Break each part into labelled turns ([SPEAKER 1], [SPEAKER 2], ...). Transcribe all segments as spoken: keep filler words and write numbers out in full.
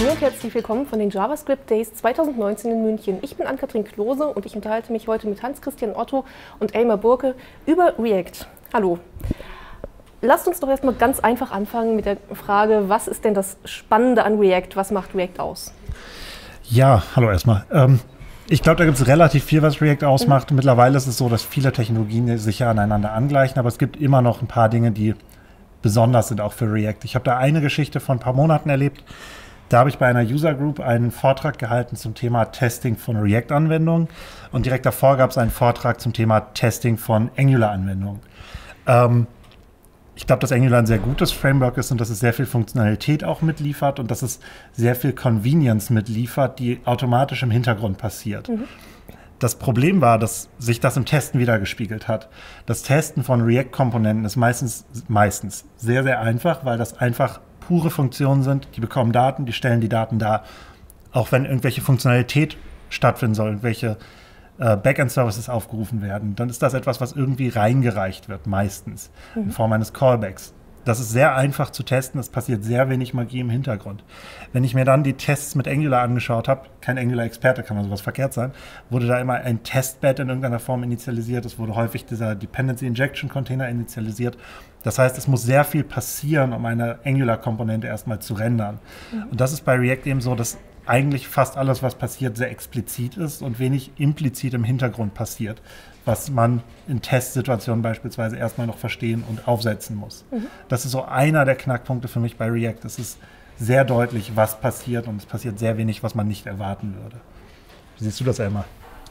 [SPEAKER 1] Hallo und herzlich willkommen von den JavaScript Days zweitausendneunzehn in München. Ich bin Ann-Kathrin Klose und ich unterhalte mich heute mit Hans-Christian Otto und Elmar Burke über React. Hallo. Lasst uns doch erstmal ganz einfach anfangen mit der Frage, was ist denn das Spannende an React? Was macht React aus?
[SPEAKER 2] Ja, hallo erstmal. Ähm, ich glaube, da gibt es relativ viel, was React ausmacht. Mhm. Mittlerweile ist es so, dass viele Technologien sich ja aneinander angleichen, aber es gibt immer noch ein paar Dinge, die besonders sind auch für React. Ich habe da eine Geschichte von ein paar Monaten erlebt. Da habe ich bei einer User Group einen Vortrag gehalten zum Thema Testing von React-Anwendungen und direkt davor gab es einen Vortrag zum Thema Testing von Angular-Anwendungen. Ähm, ich glaube, dass Angular ein sehr gutes Framework ist und dass es sehr viel Funktionalität auch mitliefert und dass es sehr viel Convenience mitliefert, die automatisch im Hintergrund passiert. Mhm. Das Problem war, dass sich das im Testen wiedergespiegelt hat. Das Testen von React-Komponenten ist meistens, meistens sehr, sehr einfach, weil das einfach pure Funktionen sind. Die bekommen Daten, die stellen die Daten dar. Auch wenn irgendwelche Funktionalität stattfinden soll, irgendwelche äh, Backend-Services aufgerufen werden, dann ist das etwas, was irgendwie reingereicht wird, meistens, mhm. in Form eines Callbacks. Das ist sehr einfach zu testen, es passiert sehr wenig Magie im Hintergrund. Wenn ich mir dann die Tests mit Angular angeschaut habe, kein Angular-Experte, kann man sowas verkehrt sein, wurde da immer ein Testbed in irgendeiner Form initialisiert, es wurde häufig dieser Dependency Injection Container initialisiert. Das heißt, es muss sehr viel passieren, um eine Angular-Komponente erstmal zu rendern. Mhm. Und das ist bei React eben so, dass eigentlich fast alles, was passiert, sehr explizit ist und wenig implizit im Hintergrund passiert, was man in Testsituationen beispielsweise erstmal noch verstehen und aufsetzen muss. Mhm. Das ist so einer der Knackpunkte für mich bei React. Es ist sehr deutlich, was passiert und es passiert sehr wenig, was man nicht erwarten würde. Wie siehst du das, Elmar?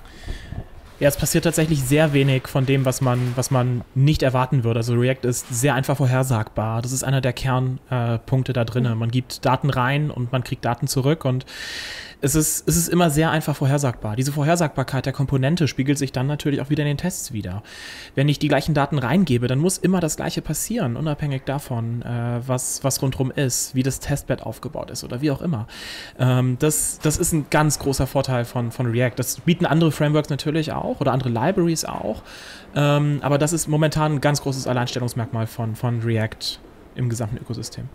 [SPEAKER 3] Ja, es passiert tatsächlich sehr wenig von dem, was man, was man nicht erwarten würde. Also React ist sehr einfach vorhersagbar. Das ist einer der Kernpunkte äh, da drin. Man gibt Daten rein und man kriegt Daten zurück und es ist, es ist immer sehr einfach vorhersagbar. Diese Vorhersagbarkeit der Komponente spiegelt sich dann natürlich auch wieder in den Tests wider. Wenn ich die gleichen Daten reingebe, dann muss immer das Gleiche passieren, unabhängig davon, äh, was, was rundherum ist, wie das Testbed aufgebaut ist oder wie auch immer. Ähm, das, das ist ein ganz großer Vorteil von, von React. Das bieten andere Frameworks natürlich auch oder andere Libraries auch. Ähm, aber das ist momentan ein ganz großes Alleinstellungsmerkmal von, von React im gesamten Ökosystem.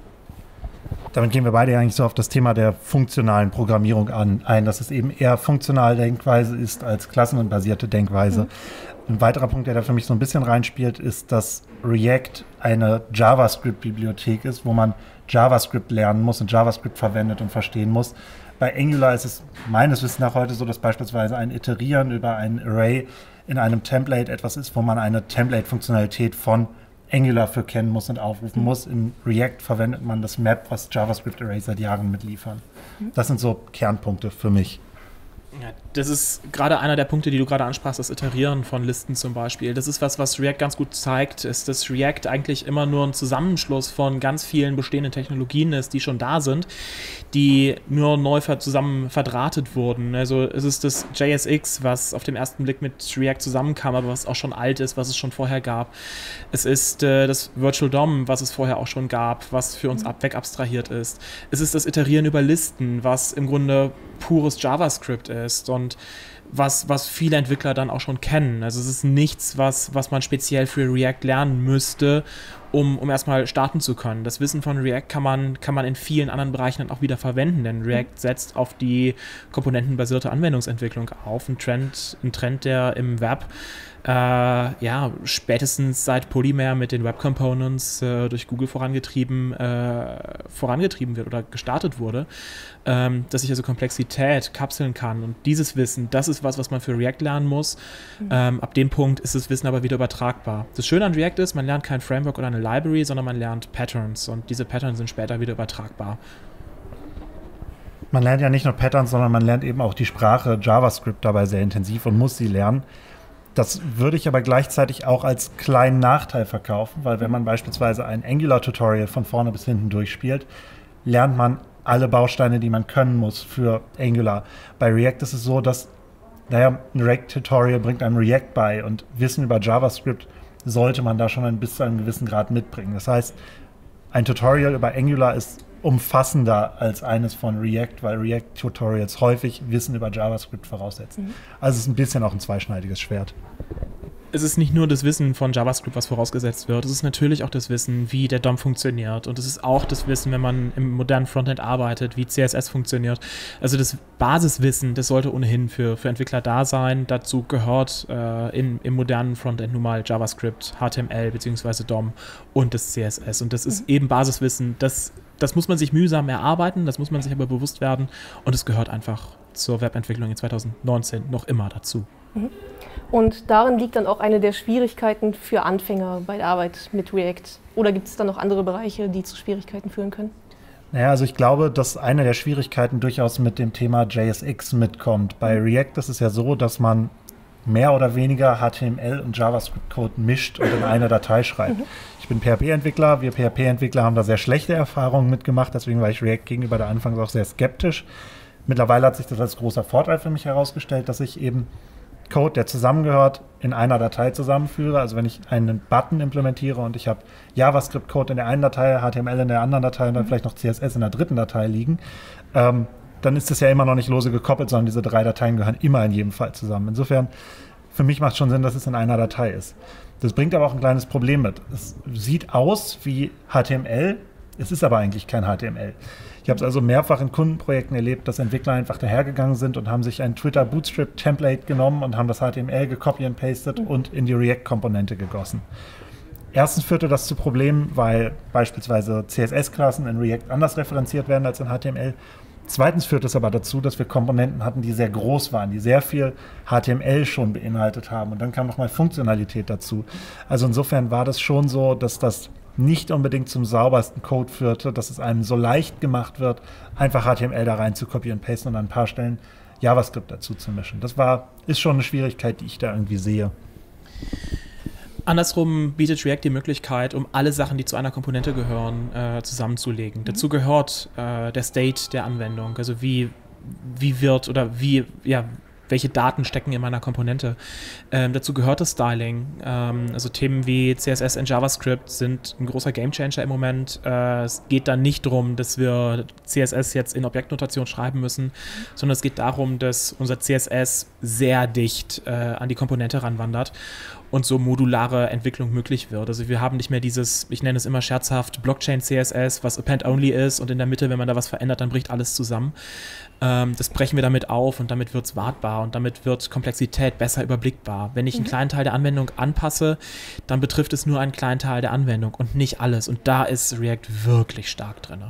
[SPEAKER 2] Damit gehen wir beide eigentlich so auf das Thema der funktionalen Programmierung an, ein, dass es eben eher funktionale Denkweise ist als klassenbasierte Denkweise. Mhm. Ein weiterer Punkt, der da für mich so ein bisschen reinspielt, ist, dass React eine JavaScript-Bibliothek ist, wo man JavaScript lernen muss und JavaScript verwendet und verstehen muss. Bei Angular ist es meines Wissens nach heute so, dass beispielsweise ein Iterieren über ein Array in einem Template etwas ist, wo man eine Template-Funktionalität von Angular für kennen muss und aufrufen muss. In React verwendet man das Map, was JavaScript-Arrays seit Jahren mitliefern. Das sind so Kernpunkte für mich.
[SPEAKER 3] Ja, das ist gerade einer der Punkte, die du gerade ansprachst, das Iterieren von Listen zum Beispiel. Das ist was, was React ganz gut zeigt, ist, dass React eigentlich immer nur ein Zusammenschluss von ganz vielen bestehenden Technologien ist, die schon da sind, die nur neu zusammen verdrahtet wurden. Also es ist das J S X, was auf den ersten Blick mit React zusammenkam, aber was auch schon alt ist, was es schon vorher gab. Es ist äh, das Virtual D O M, was es vorher auch schon gab, was für uns ab weg abstrahiert ist. Es ist das Iterieren über Listen, was im Grunde pures JavaScript ist. Ist und was, was viele Entwickler dann auch schon kennen. Also es ist nichts, was, was man speziell für React lernen müsste, um, um erstmal starten zu können. Das Wissen von React kann man, kann man in vielen anderen Bereichen dann auch wieder verwenden, denn React setzt auf die komponentenbasierte Anwendungsentwicklung auf. Ein Trend, ein Trend, der im Web Äh, ja, spätestens seit Polymer mit den Web Components äh, durch Google vorangetrieben, äh, vorangetrieben wird oder gestartet wurde, ähm, dass ich also Komplexität kapseln kann. Und dieses Wissen, das ist was, was man für React lernen muss. Mhm. Ähm, ab dem Punkt ist das Wissen aber wieder übertragbar. Das Schöne an React ist, man lernt kein Framework oder eine Library, sondern man lernt Patterns und diese Patterns sind später wieder übertragbar.
[SPEAKER 2] Man lernt ja nicht nur Patterns, sondern man lernt eben auch die Sprache JavaScript dabei sehr intensiv und muss sie lernen. Das würde ich aber gleichzeitig auch als kleinen Nachteil verkaufen, weil wenn man beispielsweise ein Angular-Tutorial von vorne bis hinten durchspielt, lernt man alle Bausteine, die man können muss für Angular. Bei React ist es so, dass, naja, ein React-Tutorial bringt einem React bei und Wissen über JavaScript sollte man da schon ein bis zu einem gewissen Grad mitbringen. Das heißt, ein Tutorial über Angular ist umfassender als eines von React, weil React-Tutorials häufig Wissen über JavaScript voraussetzen. Mhm. Also es ist ein bisschen auch ein zweischneidiges Schwert.
[SPEAKER 3] es ist nicht nur das Wissen von JavaScript, was vorausgesetzt wird, es ist natürlich auch das Wissen, wie der D O M funktioniert und es ist auch das Wissen, wenn man im modernen Frontend arbeitet, wie C S S funktioniert. Also das Basiswissen, das sollte ohnehin für, für Entwickler da sein. Dazu gehört äh, in, im modernen Frontend nun mal JavaScript, H T M L bzw. D O M und das C S S und das ist mhm. eben Basiswissen, das, das muss man sich mühsam erarbeiten, das muss man sich aber bewusst werden und es gehört einfach zur Webentwicklung in zwanzig neunzehn noch immer dazu.
[SPEAKER 1] Mhm. Und darin liegt dann auch eine der Schwierigkeiten für Anfänger bei der Arbeit mit React. Oder gibt es dann noch andere Bereiche, die zu Schwierigkeiten führen können?
[SPEAKER 2] Naja, also ich glaube, dass eine der Schwierigkeiten durchaus mit dem Thema J S X mitkommt. Bei React ist es ja so, dass man mehr oder weniger H T M L und JavaScript-Code mischt und in eine Datei schreibt. Mhm. Ich bin P H P-Entwickler, wir P H P-Entwickler haben da sehr schlechte Erfahrungen mitgemacht, deswegen war ich React gegenüber der Anfangs auch sehr skeptisch. Mittlerweile hat sich das als großer Vorteil für mich herausgestellt, dass ich eben Code, der zusammengehört, in einer Datei zusammenführe. Also wenn ich einen Button implementiere und ich habe JavaScript-Code in der einen Datei, H T M L in der anderen Datei und dann vielleicht noch C S S in der dritten Datei liegen, ähm, dann ist das ja immer noch nicht lose gekoppelt, sondern diese drei Dateien gehören immer in jedem Fall zusammen. Insofern, für mich macht es schon Sinn, dass es in einer Datei ist. Das bringt aber auch ein kleines Problem mit. Es sieht aus wie H T M L, es ist aber eigentlich kein H T M L. Ich habe es also mehrfach in Kundenprojekten erlebt, dass Entwickler einfach dahergegangen sind und haben sich ein Twitter Bootstrap Template genommen und haben das H T M L gecopy and pasted mhm. und in die React-Komponente gegossen. Erstens führte das zu Problemen, weil beispielsweise C S S-Klassen in React anders referenziert werden als in H T M L. Zweitens führt es aber dazu, dass wir Komponenten hatten, die sehr groß waren, die sehr viel H T M L schon beinhaltet haben. Und dann kam nochmal Funktionalität dazu. Also insofern war das schon so, dass das nicht unbedingt zum saubersten Code führte, dass es einem so leicht gemacht wird, einfach H T M L da rein zu copy und pasten und an ein paar Stellen JavaScript dazu zu mischen. Das war, ist schon eine Schwierigkeit, die ich da irgendwie sehe.
[SPEAKER 3] Andersrum bietet React die Möglichkeit, um alle Sachen, die zu einer Komponente gehören, äh, zusammenzulegen. Mhm. Dazu gehört äh, der State der Anwendung, also wie, wie wird oder wie, ja, welche Daten stecken in meiner Komponente. Ähm, dazu gehört das Styling. Ähm, also Themen wie C S S und JavaScript sind ein großer Gamechanger im Moment. Äh, es geht dann nicht darum, dass wir C S S jetzt in Objektnotation schreiben müssen, sondern es geht darum, dass unser C S S sehr dicht äh, an die Komponente ranwandert und so modulare Entwicklung möglich wird. Also wir haben nicht mehr dieses, ich nenne es immer scherzhaft, Blockchain-C S S, was Append-only ist und in der Mitte, wenn man da was verändert, dann bricht alles zusammen. Ähm, das brechen wir damit auf und damit wird es wartbar und damit wird Komplexität besser überblickbar. Wenn ich einen kleinen Teil der Anwendung anpasse, dann betrifft es nur einen kleinen Teil der Anwendung und nicht alles. Und da ist React wirklich stark drin.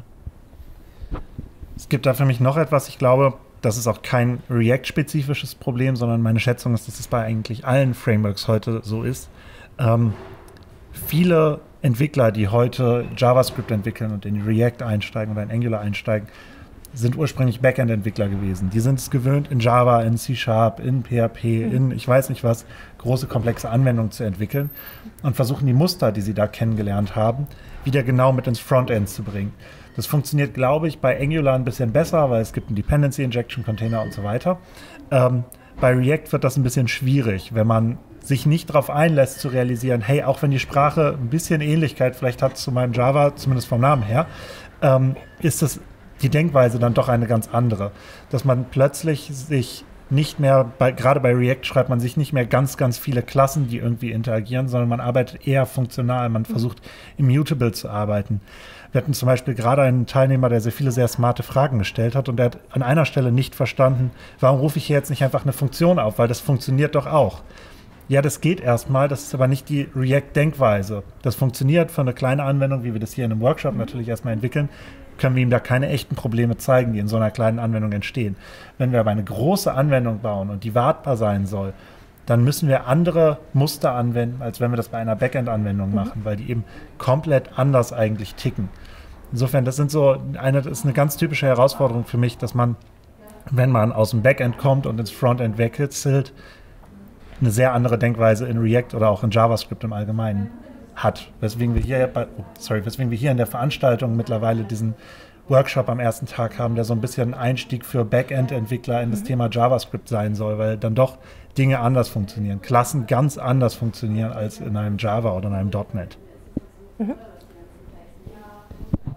[SPEAKER 2] Es gibt da für mich noch etwas, ich glaube, das ist auch kein React-spezifisches Problem, sondern meine Schätzung ist, dass es bei eigentlich allen Frameworks heute so ist. Ähm, viele Entwickler, die heute JavaScript entwickeln und in React einsteigen oder in Angular einsteigen, sind ursprünglich Backend-Entwickler gewesen. Die sind es gewöhnt, in Java, in C Sharp, in P H P, in ich weiß nicht was, große, komplexe Anwendungen zu entwickeln und versuchen die Muster, die sie da kennengelernt haben, wieder genau mit ins Frontend zu bringen. Das funktioniert, glaube ich, bei Angular ein bisschen besser, weil es gibt einen Dependency Injection Container und so weiter. Ähm, bei React wird das ein bisschen schwierig, wenn man sich nicht darauf einlässt zu realisieren, hey, auch wenn die Sprache ein bisschen Ähnlichkeit vielleicht hat zu meinem Java, zumindest vom Namen her, ähm, ist das die Denkweise dann doch eine ganz andere. Dass man plötzlich sich nicht mehr, bei, gerade bei React schreibt man sich nicht mehr ganz, ganz viele Klassen, die irgendwie interagieren, sondern man arbeitet eher funktional, man versucht immutable zu arbeiten. Wir hatten zum Beispiel gerade einen Teilnehmer, der sehr viele sehr smarte Fragen gestellt hat und der hat an einer Stelle nicht verstanden, warum rufe ich hier jetzt nicht einfach eine Funktion auf, weil das funktioniert doch auch. Ja, das geht erstmal, das ist aber nicht die React-Denkweise. Das funktioniert für eine kleine Anwendung, wie wir das hier in einem Workshop natürlich erstmal entwickeln, können wir ihm da keine echten Probleme zeigen, die in so einer kleinen Anwendung entstehen. Wenn wir aber eine große Anwendung bauen und die wartbar sein soll, dann müssen wir andere Muster anwenden, als wenn wir das bei einer Backend-Anwendung mhm. machen, weil die eben komplett anders eigentlich ticken. Insofern, das sind so eine, das ist eine ganz typische Herausforderung für mich, dass man, wenn man aus dem Backend kommt und ins Frontend wechselt, eine sehr andere Denkweise in React oder auch in JavaScript im Allgemeinen hat. Weswegen wir hier bei, oh, sorry, weswegen wir hier in der Veranstaltung mittlerweile diesen Workshop am ersten Tag haben, der so ein bisschen ein Einstieg für Backend-Entwickler in das mhm. Thema JavaScript sein soll, weil dann doch Dinge anders funktionieren, Klassen ganz anders funktionieren als in einem Java oder in einem .N E T.
[SPEAKER 1] Mhm.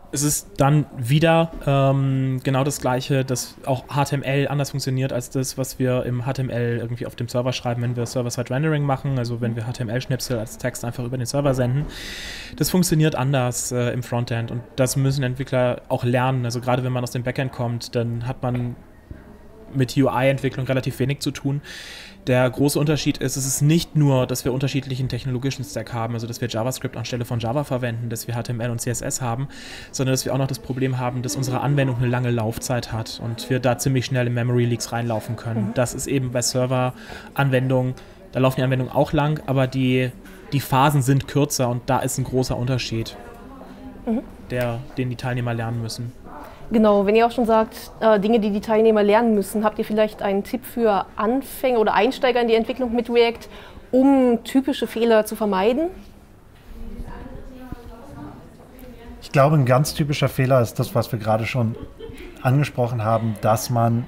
[SPEAKER 3] Es ist dann wieder ähm, genau das Gleiche, dass auch H T M L anders funktioniert als das, was wir im H T M L irgendwie auf dem Server schreiben, wenn wir Server-Side-Rendering machen, also wenn wir H T M L-Schnipsel als Text einfach über den Server senden. Das funktioniert anders äh, im Frontend und das müssen Entwickler auch lernen. Also gerade wenn man aus dem Backend kommt, dann hat man mit U I-Entwicklung relativ wenig zu tun. Der große Unterschied ist, es ist nicht nur, dass wir unterschiedlichen technologischen Stack haben, also dass wir JavaScript anstelle von Java verwenden, dass wir H T M L und C S S haben, sondern dass wir auch noch das Problem haben, dass unsere Anwendung eine lange Laufzeit hat und wir da ziemlich schnell in Memory Leaks reinlaufen können. Mhm. Das ist eben bei Server-Anwendungen, da laufen die Anwendungen auch lang, aber die, die Phasen sind kürzer und da ist ein großer Unterschied, mhm. der, den die Teilnehmer lernen müssen.
[SPEAKER 1] Genau, wenn ihr auch schon sagt, äh, Dinge, die die Teilnehmer lernen müssen, habt ihr vielleicht einen Tipp für Anfänger oder Einsteiger in die Entwicklung mit React, um typische Fehler zu vermeiden?
[SPEAKER 2] Ich glaube, ein ganz typischer Fehler ist das, was wir gerade schon angesprochen haben, dass man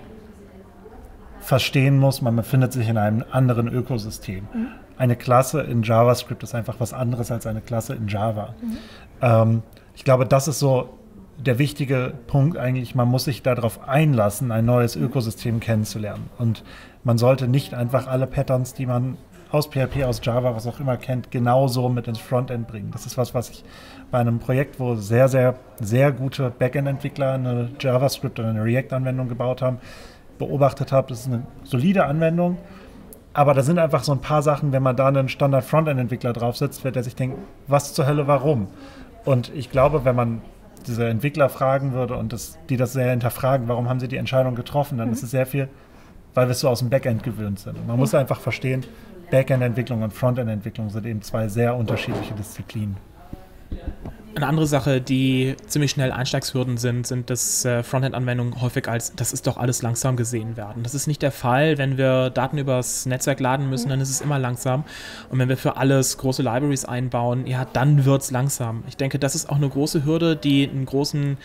[SPEAKER 2] verstehen muss, man befindet sich in einem anderen Ökosystem. Mhm. Eine Klasse in JavaScript ist einfach was anderes als eine Klasse in Java. Mhm. Ähm, ich glaube, das ist so der wichtige Punkt eigentlich, man muss sich darauf einlassen, ein neues Ökosystem kennenzulernen. Und man sollte nicht einfach alle Patterns, die man aus P H P, aus Java, was auch immer kennt, genauso mit ins Frontend bringen. Das ist was, was ich bei einem Projekt, wo sehr, sehr, sehr gute Backend-Entwickler eine JavaScript oder eine React-Anwendung gebaut haben, beobachtet habe. Das ist eine solide Anwendung, aber da sind einfach so ein paar Sachen, wenn man da einen Standard-Frontend-Entwickler drauf sitzt, wird er sich denken, was zur Hölle, warum? Und ich glaube, wenn man diese Entwickler fragen würde und das, die das sehr hinterfragen, warum haben sie die Entscheidung getroffen, dann mhm. ist es sehr viel, weil wir es so aus dem Backend gewöhnt sind. Und man mhm. muss einfach verstehen, Backend-Entwicklung und Frontend-Entwicklung sind eben zwei sehr unterschiedliche Disziplinen.
[SPEAKER 3] Eine andere Sache, die ziemlich schnell Einstiegshürden sind, sind, dass äh, Frontend-Anwendungen häufig als, das ist doch alles langsam gesehen werden. Das ist nicht der Fall. Wenn wir Daten übers Netzwerk laden müssen, dann ist es immer langsam. Und wenn wir für alles große Libraries einbauen, ja, dann wird es langsam. Ich denke, das ist auch eine große Hürde, die einen großen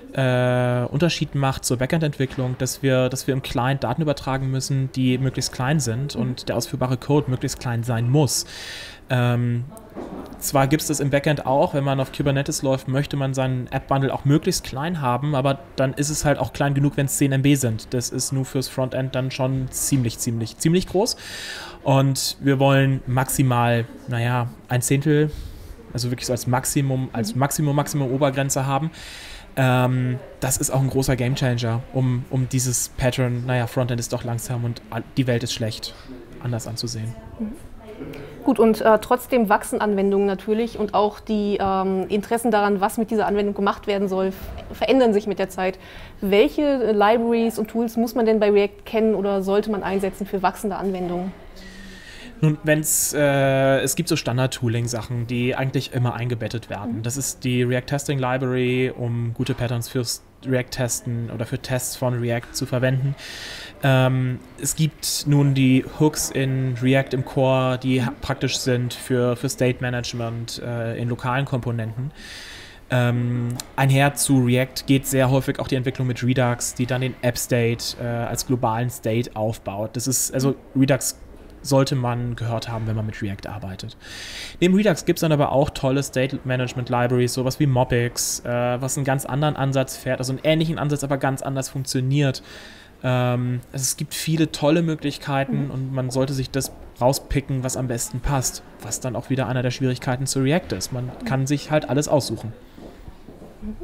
[SPEAKER 3] äh, Unterschied macht zur Backend-Entwicklung, dass wir, dass wir im Client Daten übertragen müssen, die möglichst klein sind und der ausführbare Code möglichst klein sein muss. Ähm, Zwar gibt es das im Backend auch, wenn man auf Kubernetes läuft, möchte man seinen App-Bundle auch möglichst klein haben, aber dann ist es halt auch klein genug, wenn es zehn Megabyte sind. Das ist nur fürs Frontend dann schon ziemlich, ziemlich, ziemlich groß. Und wir wollen maximal, naja, ein Zehntel, also wirklich so als Maximum, als Maximum, Maximum Obergrenze haben. Ähm, das ist auch ein großer Gamechanger, um, um dieses Pattern, naja, Frontend ist doch langsam und die Welt ist schlecht, anders anzusehen.
[SPEAKER 1] Mhm. Gut, und äh, trotzdem wachsen Anwendungen natürlich und auch die ähm, Interessen daran, was mit dieser Anwendung gemacht werden soll, verändern sich mit der Zeit. Welche äh, Libraries und Tools muss man denn bei React kennen oder sollte man einsetzen für wachsende Anwendungen?
[SPEAKER 3] Nun, wenn's, äh, es gibt so Standard-Tooling-Sachen, die eigentlich immer eingebettet werden. Mhm. Das ist die React-Testing-Library, um gute Patterns fürs React-Testen oder für Tests von React zu verwenden. Ähm, es gibt nun die Hooks in React im Core, die mhm. praktisch sind für, für State-Management äh, in lokalen Komponenten. Ähm, einher zu React geht sehr häufig auch die Entwicklung mit Redux, die dann den App-State äh, als globalen State aufbaut. Das ist, also Redux sollte man gehört haben, wenn man mit React arbeitet. Neben Redux gibt es dann aber auch tolle State-Management-Libraries, sowas wie Mobix, äh, was einen ganz anderen Ansatz fährt, also einen ähnlichen Ansatz, aber ganz anders funktioniert. Ähm, also es gibt viele tolle Möglichkeiten mhm. und man sollte sich das rauspicken, was am besten passt, was dann auch wieder einer der Schwierigkeiten zu React ist. Man mhm. kann sich halt alles aussuchen.
[SPEAKER 1] Mhm.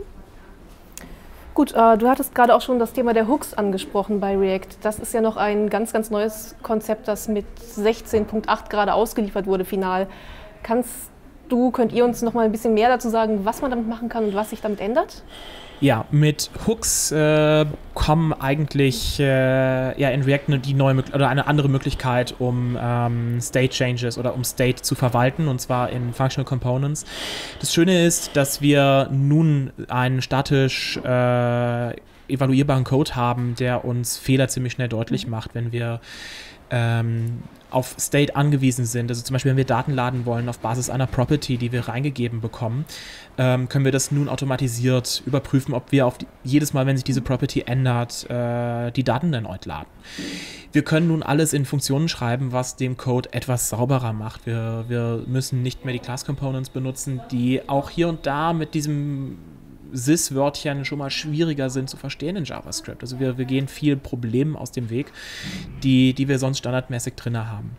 [SPEAKER 1] Gut, äh, du hattest gerade auch schon das Thema der Hooks angesprochen bei React. Das ist ja noch ein ganz, ganz neues Konzept, das mit sechzehn Punkt acht gerade ausgeliefert wurde, final. Kannst du, könnt ihr uns noch mal ein bisschen mehr dazu sagen, was man damit machen kann und was sich damit ändert?
[SPEAKER 3] Ja, mit Hooks äh, kommen eigentlich äh, ja, in React eine, die neue oder eine andere Möglichkeit, um ähm, State Changes oder um State zu verwalten, und zwar in Functional Components. Das Schöne ist, dass wir nun einen statisch äh, evaluierbaren Code haben, der uns Fehler ziemlich schnell deutlich macht, wenn wir ähm, auf State angewiesen sind. Also zum Beispiel, wenn wir Daten laden wollen auf Basis einer Property, die wir reingegeben bekommen, ähm, können wir das nun automatisiert überprüfen, ob wir auf die, jedes Mal, wenn sich diese Property ändert, äh, die Daten erneut laden. Wir können nun alles in Funktionen schreiben, was dem Code etwas sauberer macht. Wir, wir müssen nicht mehr die Class Components benutzen, die auch hier und da mit diesem Sys-Wörtchen schon mal schwieriger sind zu verstehen in JavaScript. Also wir, wir gehen viel Problemen aus dem Weg, die, die wir sonst standardmäßig drin haben.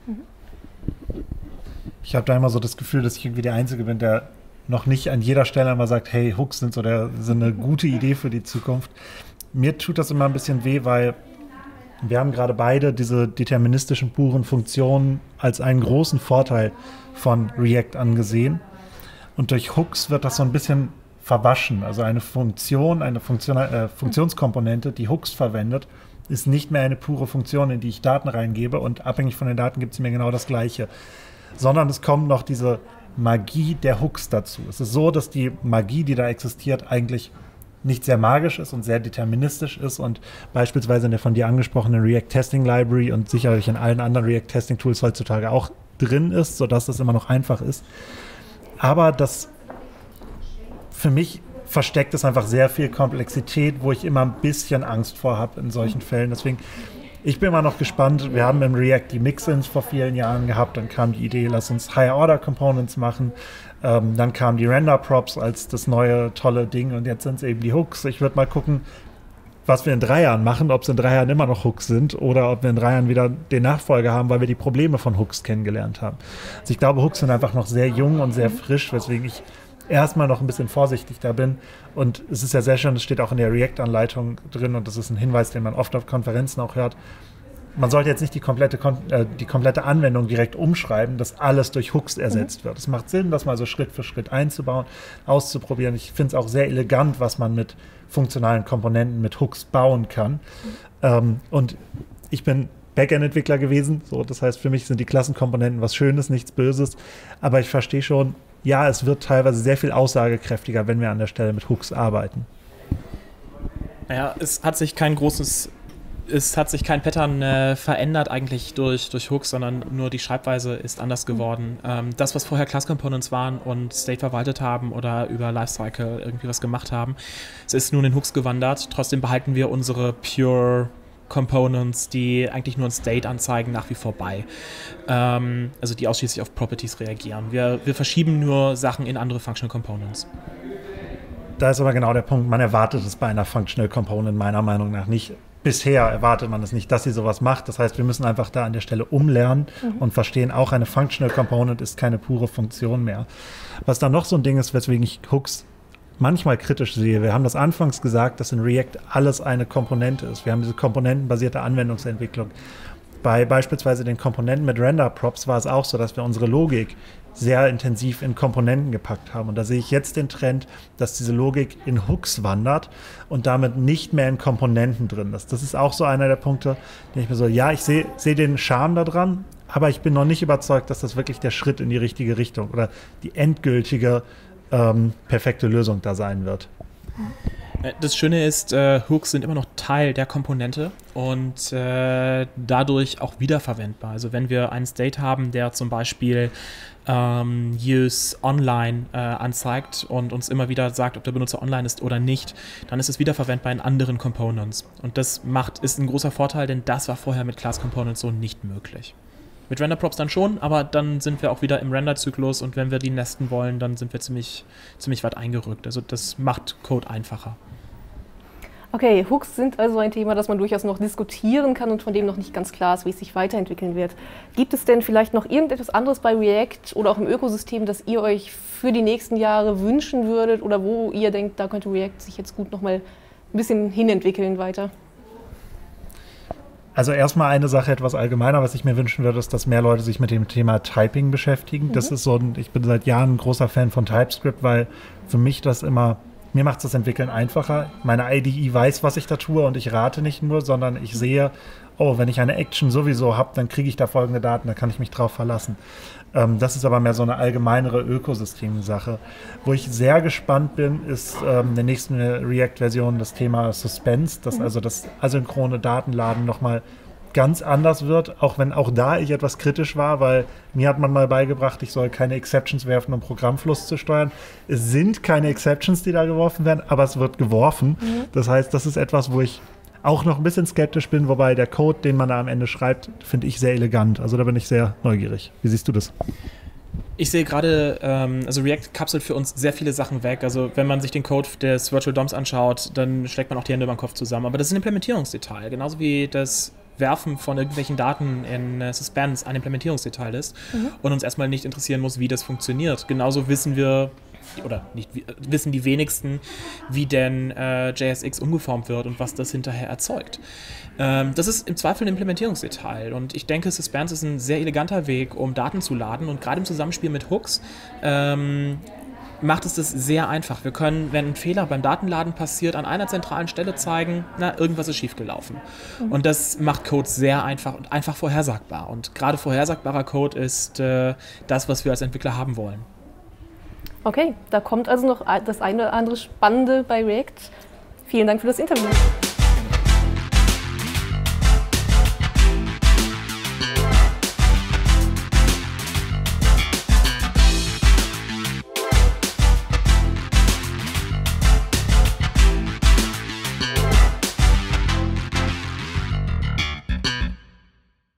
[SPEAKER 2] Ich habe da immer so das Gefühl, dass ich irgendwie der Einzige bin, der noch nicht an jeder Stelle immer sagt, hey, Hooks sind so der, sind eine gute Idee für die Zukunft. Mir tut das immer ein bisschen weh, weil wir haben gerade beide diese deterministischen puren Funktionen als einen großen Vorteil von React angesehen. Und durch Hooks wird das so ein bisschen verwaschen. Also eine Funktion, eine Funktion, äh, Funktionskomponente, die Hooks verwendet, ist nicht mehr eine pure Funktion, in die ich Daten reingebe. Und abhängig von den Daten gibt es mir genau das Gleiche. Sondern es kommt noch diese Magie der Hooks dazu. Es ist so, dass die Magie, die da existiert, eigentlich nicht sehr magisch ist und sehr deterministisch ist und beispielsweise in der von dir angesprochenen React Testing Library und sicherlich in allen anderen React Testing Tools heutzutage auch drin ist, sodass das immer noch einfach ist. Aber das für mich versteckt es einfach sehr viel Komplexität, wo ich immer ein bisschen Angst vor habe in solchen Fällen. Deswegen, ich bin immer noch gespannt. Wir haben im React die Mixins vor vielen Jahren gehabt, dann kam die Idee, lass uns Higher Order Components machen. Ähm, dann kamen die Render-Props als das neue, tolle Ding und jetzt sind es eben die Hooks. Ich würde mal gucken, was wir in drei Jahren machen, ob es in drei Jahren immer noch Hooks sind oder ob wir in drei Jahren wieder den Nachfolger haben, weil wir die Probleme von Hooks kennengelernt haben. Also ich glaube, Hooks sind einfach noch sehr jung und sehr frisch, weswegen ich erstmal noch ein bisschen vorsichtig da bin. Und es ist ja sehr schön, das steht auch in der React-Anleitung drin und das ist ein Hinweis, den man oft auf Konferenzen auch hört. Man sollte jetzt nicht die komplette, äh, die komplette Anwendung direkt umschreiben, dass alles durch Hooks ersetzt mhm. wird. Es macht Sinn, das mal so Schritt für Schritt einzubauen, auszuprobieren. Ich finde es auch sehr elegant, was man mit funktionalen Komponenten mit Hooks bauen kann. Mhm. Ähm, und ich bin Backend-Entwickler gewesen, so, das heißt, für mich sind die Klassenkomponenten was Schönes, nichts Böses. Aber ich verstehe schon, ja, es wird teilweise sehr viel aussagekräftiger, wenn wir an der Stelle mit Hooks arbeiten.
[SPEAKER 3] Naja, es hat sich kein großes Es hat sich kein Pattern äh, verändert eigentlich durch, durch Hooks, sondern nur die Schreibweise ist anders geworden. Ähm, das, was vorher Class Components waren und State verwaltet haben oder über Lifecycle irgendwie was gemacht haben, es ist nun in Hooks gewandert. Trotzdem behalten wir unsere Pure Components, die eigentlich nur ein State anzeigen, nach wie vor bei. Ähm, also die ausschließlich auf Properties reagieren. Wir, wir verschieben nur Sachen in andere Functional Components.
[SPEAKER 2] Da ist aber genau der Punkt, man erwartet es bei einer Functional Component meiner Meinung nach nicht. Bisher erwartet man es nicht, dass sie sowas macht. Das heißt, wir müssen einfach da an der Stelle umlernen mhm. und verstehen, auch eine Functional Component ist keine pure Funktion mehr. Was dann noch so ein Ding ist, weswegen ich Hooks manchmal kritisch sehe. Wir haben das anfangs gesagt, dass in React alles eine Komponente ist. Wir haben diese komponentenbasierte Anwendungsentwicklung. Bei beispielsweise den Komponenten mit Render-Props war es auch so, dass wir unsere Logik sehr intensiv in Komponenten gepackt haben. Und da sehe ich jetzt den Trend, dass diese Logik in Hooks wandert und damit nicht mehr in Komponenten drin ist. Das ist auch so einer der Punkte, den ich mir so, ja, ich sehe sehe den Charme da dran, aber ich bin noch nicht überzeugt, dass das wirklich der Schritt in die richtige Richtung oder die endgültige ähm, perfekte Lösung da sein wird.
[SPEAKER 3] Das Schöne ist, äh, Hooks sind immer noch Teil der Komponente und äh, dadurch auch wiederverwendbar. Also wenn wir einen State haben, der zum Beispiel ähm, Use Online äh, anzeigt und uns immer wieder sagt, ob der Benutzer online ist oder nicht, dann ist es wiederverwendbar in anderen Components. Und das macht, ist ein großer Vorteil, denn das war vorher mit Class Components so nicht möglich. Mit Render-Props dann schon, aber dann sind wir auch wieder im Render-Zyklus und wenn wir die nesten wollen, dann sind wir ziemlich, ziemlich weit eingerückt. Also das macht Code einfacher.
[SPEAKER 1] Okay, Hooks sind also ein Thema, das man durchaus noch diskutieren kann und von dem noch nicht ganz klar ist, wie es sich weiterentwickeln wird. Gibt es denn vielleicht noch irgendetwas anderes bei React oder auch im Ökosystem, das ihr euch für die nächsten Jahre wünschen würdet oder wo ihr denkt, da könnte React sich jetzt gut noch mal ein bisschen hinentwickeln weiter?
[SPEAKER 2] Also erstmal eine Sache etwas allgemeiner, was ich mir wünschen würde, ist, dass mehr Leute sich mit dem Thema Typing beschäftigen. Mhm. Das ist so ein, ich bin seit Jahren ein großer Fan von TypeScript, weil für mich das immer, mir macht das Entwickeln einfacher. Meine I D E weiß, was ich da tue und ich rate nicht nur, sondern ich sehe, oh, wenn ich eine Action sowieso habe, dann kriege ich da folgende Daten, da kann ich mich drauf verlassen. Ähm, das ist aber mehr so eine allgemeinere Ökosystem-Sache. Wo ich sehr gespannt bin, ist ähm, in der nächsten React-Version das Thema Suspense, dass mhm. also das asynchrone Datenladen nochmal ganz anders wird, auch wenn auch da ich etwas kritisch war, weil mir hat man mal beigebracht, ich soll keine Exceptions werfen, um Programmfluss zu steuern. Es sind keine Exceptions, die da geworfen werden, aber es wird geworfen. Mhm. Das heißt, das ist etwas, wo ich auch noch ein bisschen skeptisch bin, wobei der Code, den man da am Ende schreibt, finde ich sehr elegant. Also da bin ich sehr neugierig. Wie siehst du das?
[SPEAKER 3] Ich sehe gerade, ähm, also React kapselt für uns sehr viele Sachen weg. Also wenn man sich den Code des Virtual D O Ms anschaut, dann schlägt man auch die Hände über den Kopf zusammen. Aber das ist ein Implementierungsdetail, genauso wie das Werfen von irgendwelchen Daten in äh, Suspense ein Implementierungsdetail ist mhm. und uns erstmal nicht interessieren muss, wie das funktioniert. Genauso wissen wir, oder nicht wissen die wenigsten, wie denn äh, J S X umgeformt wird und was das hinterher erzeugt. Ähm, das ist im Zweifel ein Implementierungsdetail und ich denke, Suspense ist ein sehr eleganter Weg, um Daten zu laden und gerade im Zusammenspiel mit Hooks ähm, macht es das sehr einfach. Wir können, wenn ein Fehler beim Datenladen passiert, an einer zentralen Stelle zeigen, na, irgendwas ist schiefgelaufen. Mhm. Und das macht Code sehr einfach und einfach vorhersagbar. Und gerade vorhersagbarer Code ist äh, das, was wir als Entwickler haben wollen.
[SPEAKER 1] Okay, da kommt also noch das eine oder andere Spannende bei React. Vielen Dank für das Interview.